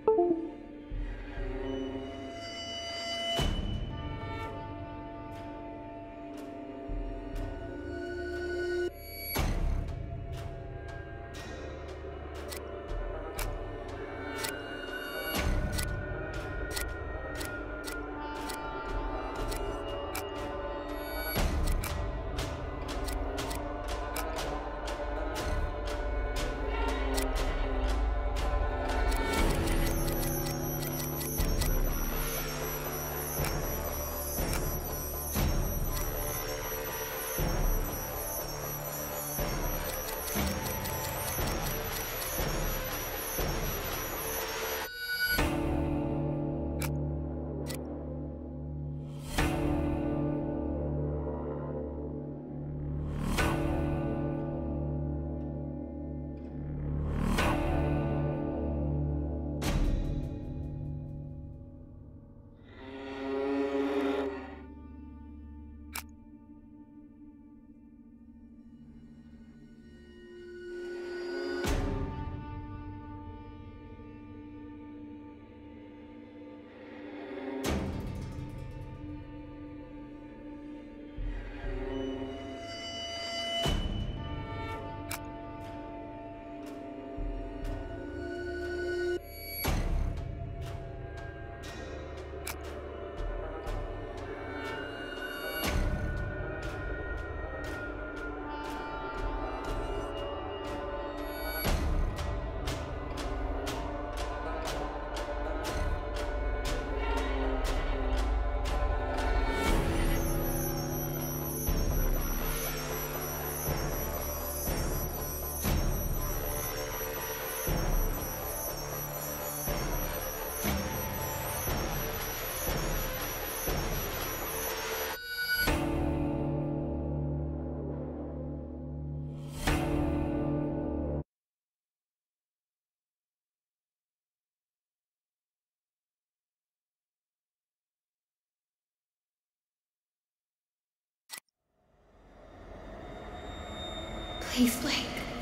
Please, Blake.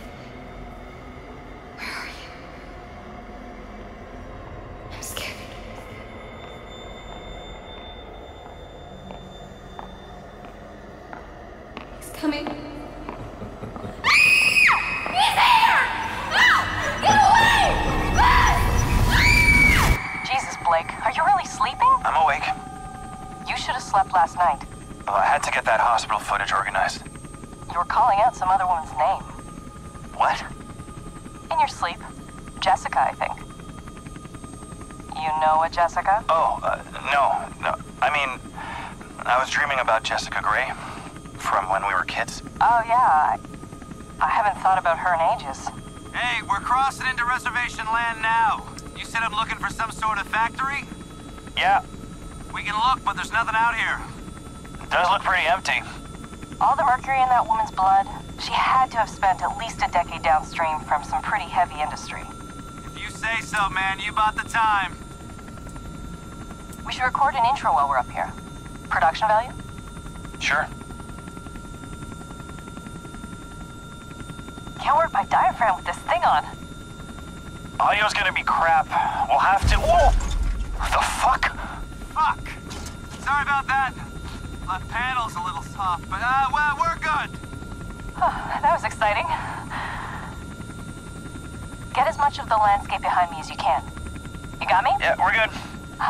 Where are you? I'm scared. He's coming. He's here! No! Get away! Jesus, Blake, are you really sleeping? I'm awake. You should have slept last night. Well, I had to get that hospital footage organized. You were calling out some other woman's name. What? In your sleep. Jessica, I think. You know a Jessica? Oh, no. I mean, I was dreaming about Jessica Gray from when we were kids. Oh, yeah. I haven't thought about her in ages. Hey, we're crossing into reservation land now. You said I'm looking for some sort of factory? Yeah, We can look, but there's nothing out here. it does look pretty empty. All the mercury in that woman's blood, she had to have spent at least a decade downstream from some pretty heavy industry. If you say so, man, you bought the time. We should record an intro while we're up here. Production value? Sure. Can't work my diaphragm with this thing on. Audio's gonna be crap. We'll have to... Whoa! The fuck? Fuck. Sorry about that. Left panel's a little soft, but, well, we're good. That was exciting. Get as much of the landscape behind me as you can. You got me? Yeah, we're good.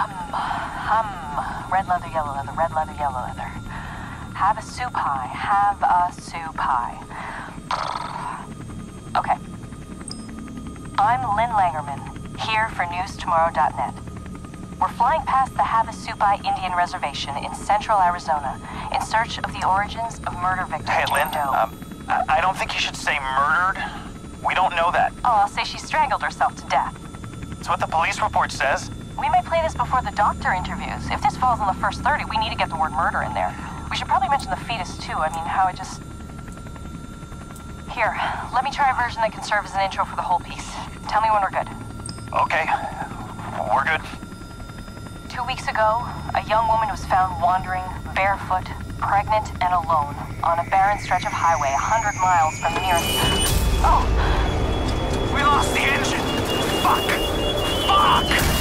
Red leather, yellow leather, red leather, yellow leather. Have a soup pie, have a soup pie. Okay. I'm Lynn Langermann, here for newstomorrow.net. We're flying past the Havasupai Indian Reservation in central Arizona in search of the origins of murder victim Hey, Lynn, Jane Doe. I don't think you should say murdered. We don't know that. Oh, I'll say she strangled herself to death. It's what the police report says. We may play this before the doctor interviews. If this falls in the first 30, we need to get the word murder in there. We should probably mention the fetus, too. I mean, how it just... Here, let me try a version that can serve as an intro for the whole piece. Tell me when we're good. Okay, we're good. 2 weeks ago, a young woman was found wandering, barefoot, pregnant, and alone on a barren stretch of highway 100 miles from the nearest... Oh! We lost the engine. Fuck. Fuck!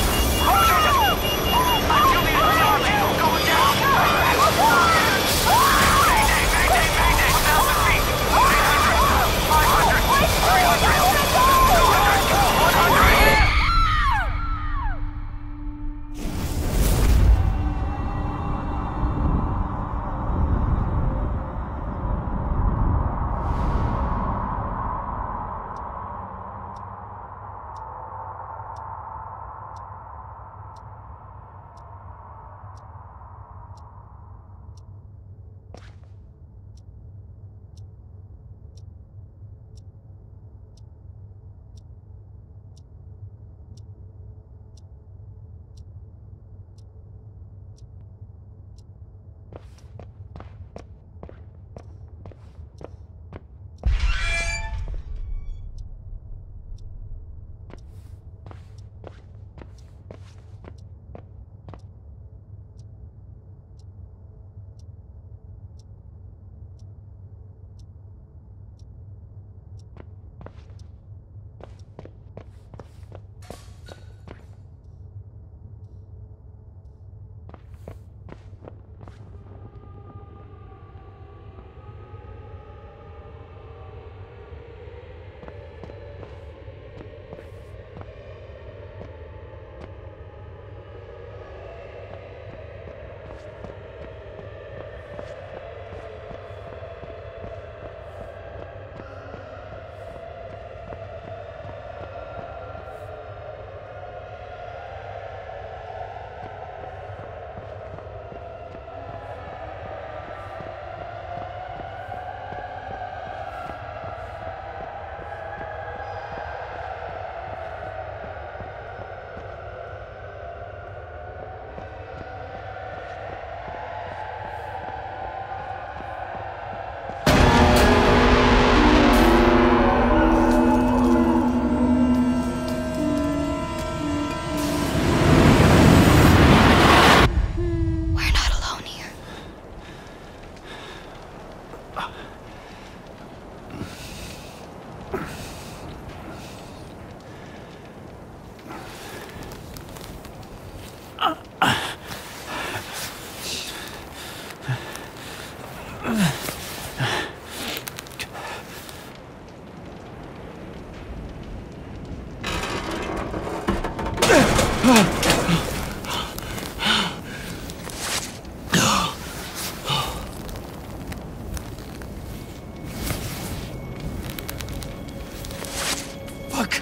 Fuck!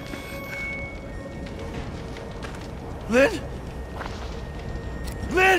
Lynn? Lynn!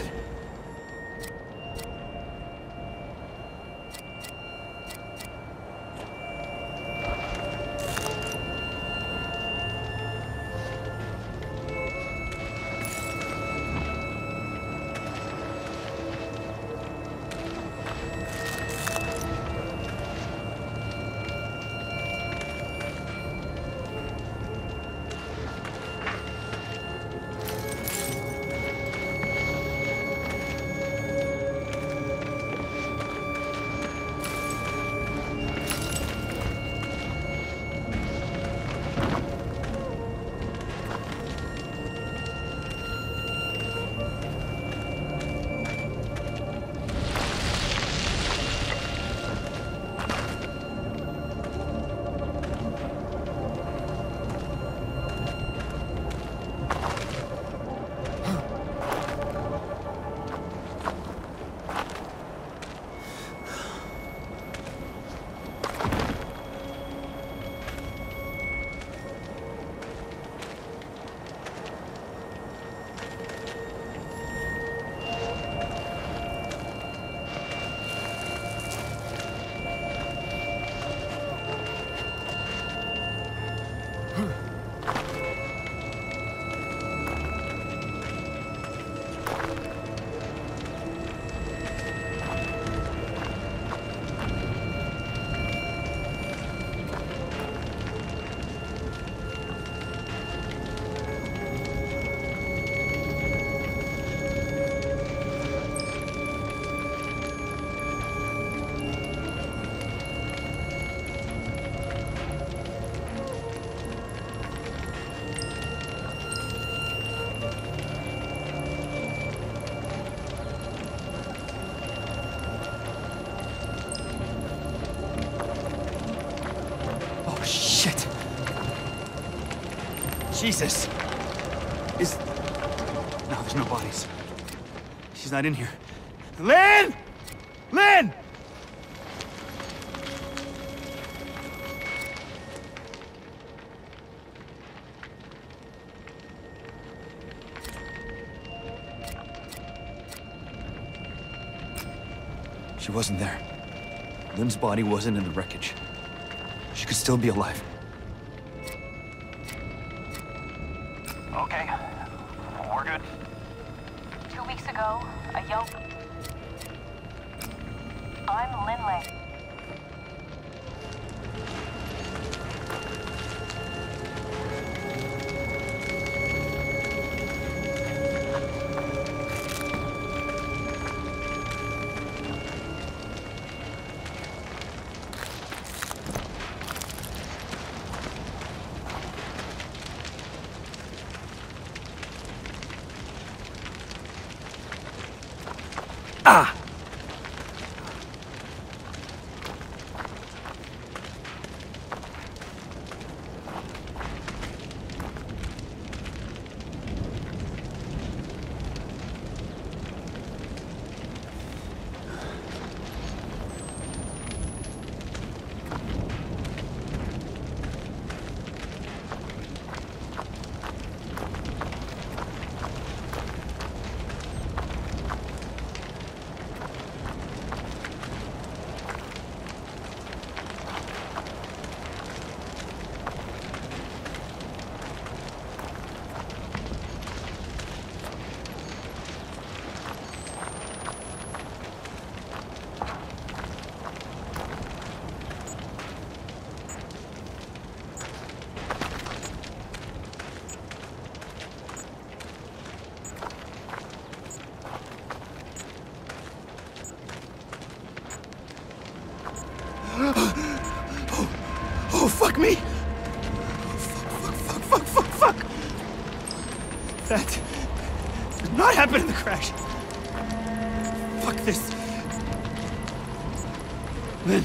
Jesus! No, there's no bodies. She's not in here. Lynn! Lynn! She wasn't there. Lynn's body wasn't in the wreckage. She could still be alive. Okay. We're good. 2 weeks ago, a young... I'm Lynn Lang. Ah! Oh, fuck me! Fuck! That did not happen in the crash. Fuck this. Lynn.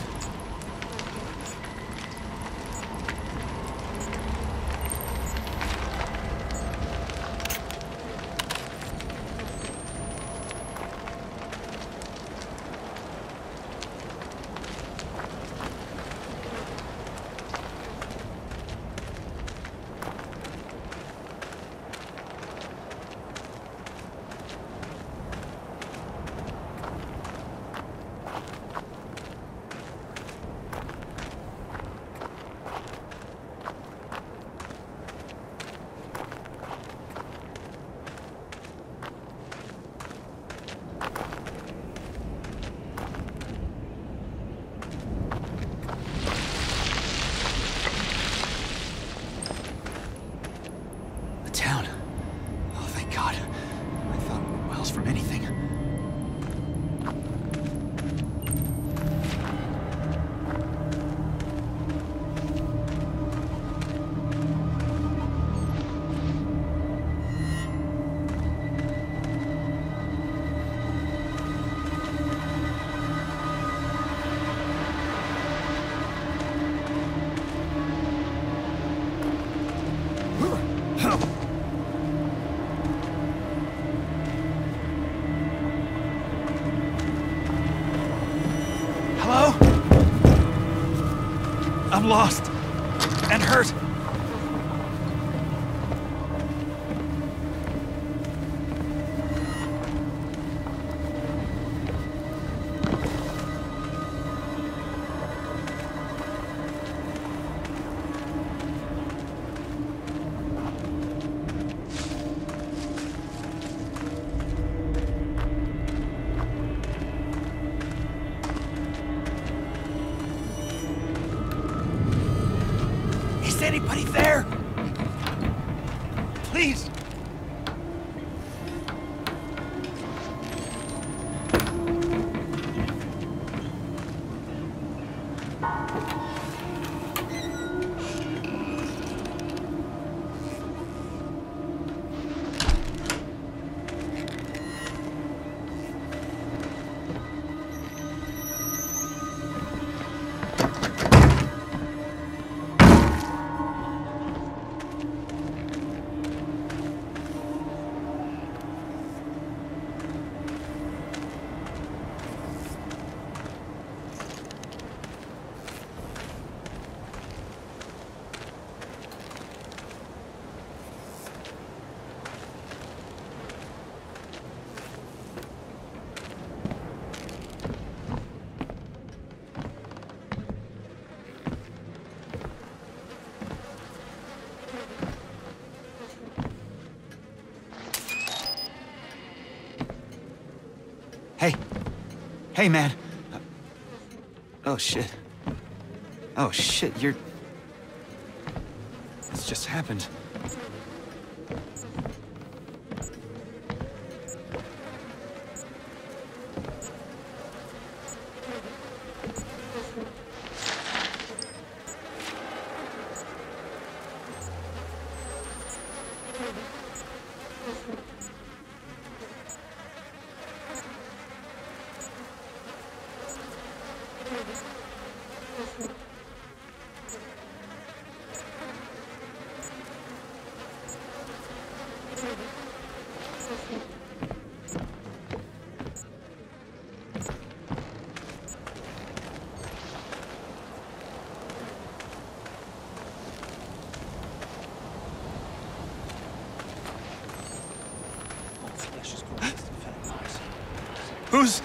I'm lost and hurt. Is anybody there? Please. Hey. Hey, man. Oh, shit. Oh, shit, you're... This just happened. Who's...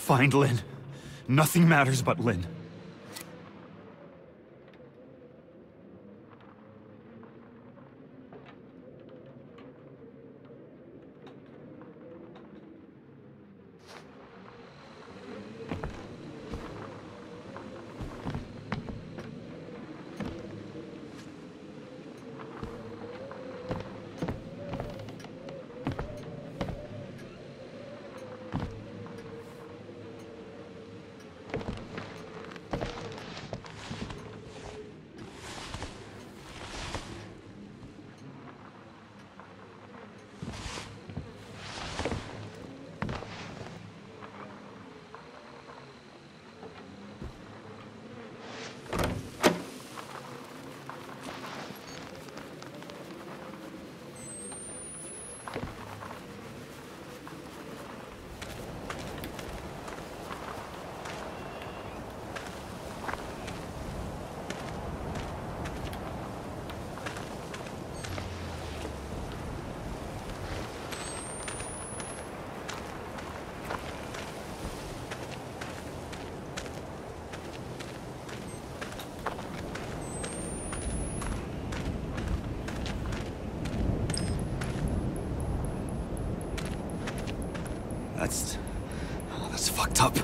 Find Lynn. Nothing matters but Lynn. That's fucked up.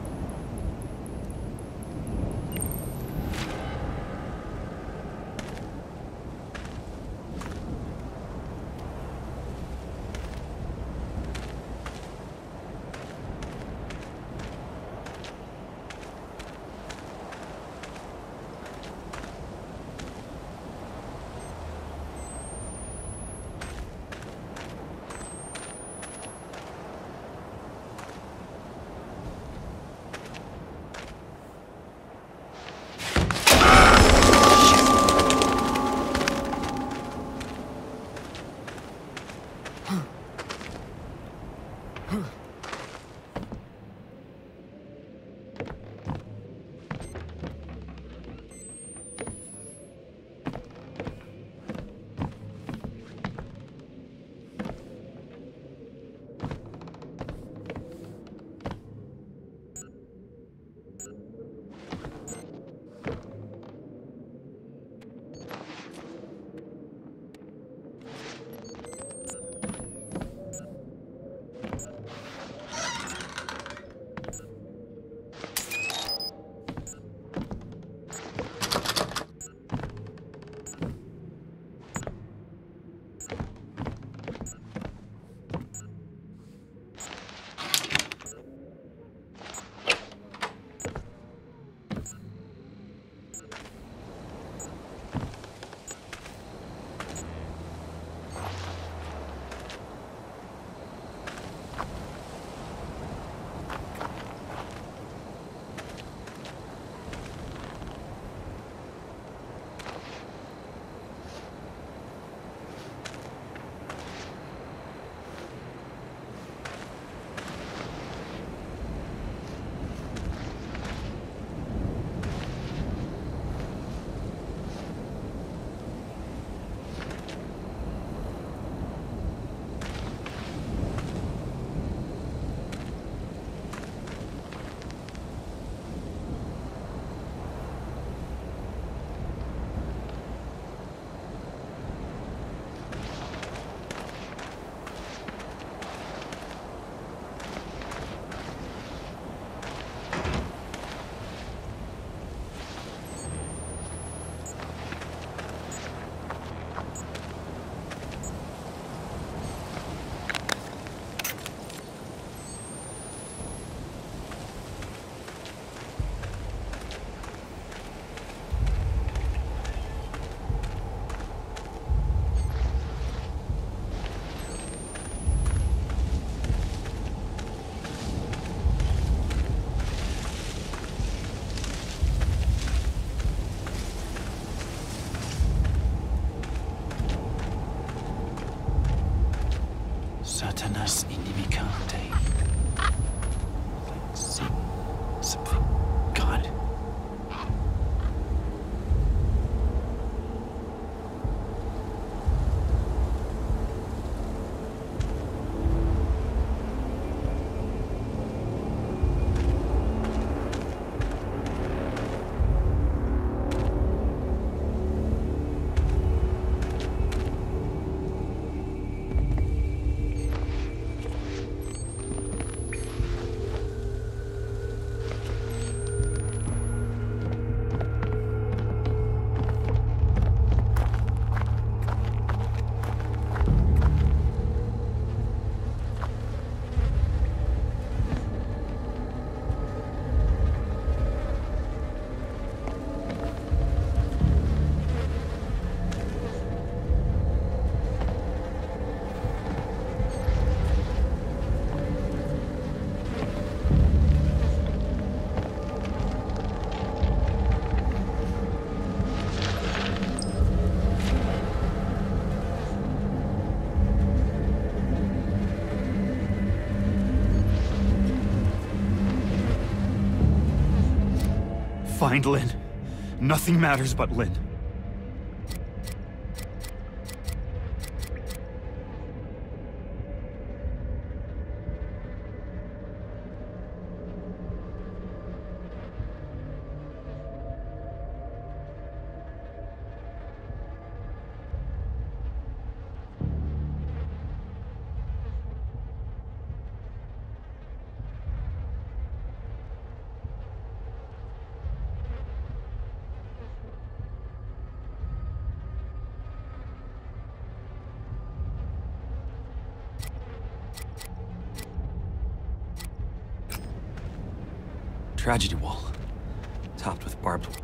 Satanas inimicante. Like something. God. find Lynn. Nothing matters but Lynn. Tragedy wall, topped with barbed wire.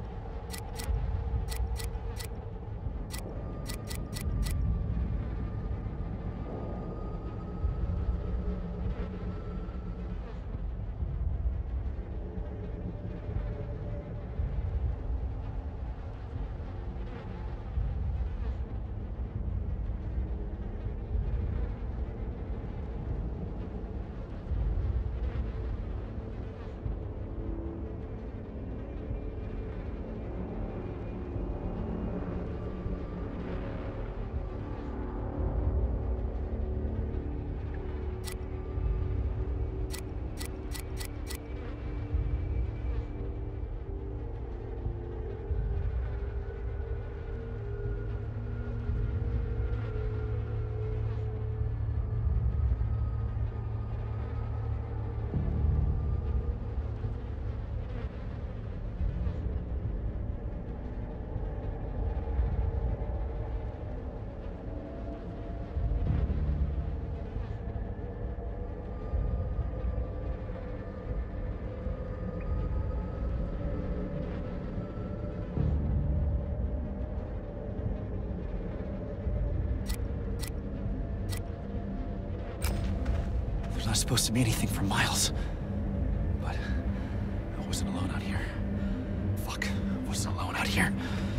Not supposed to be anything for miles. But I wasn't alone out here. Fuck, I wasn't alone out here.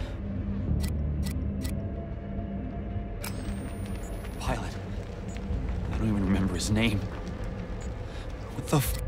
Pilot. I don't even remember his name. What the f...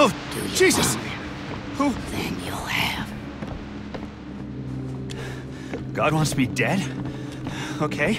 Oh, Jesus! Who? Then you'll have. God wants me dead? Okay.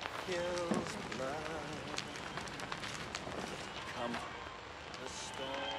Come, the storm.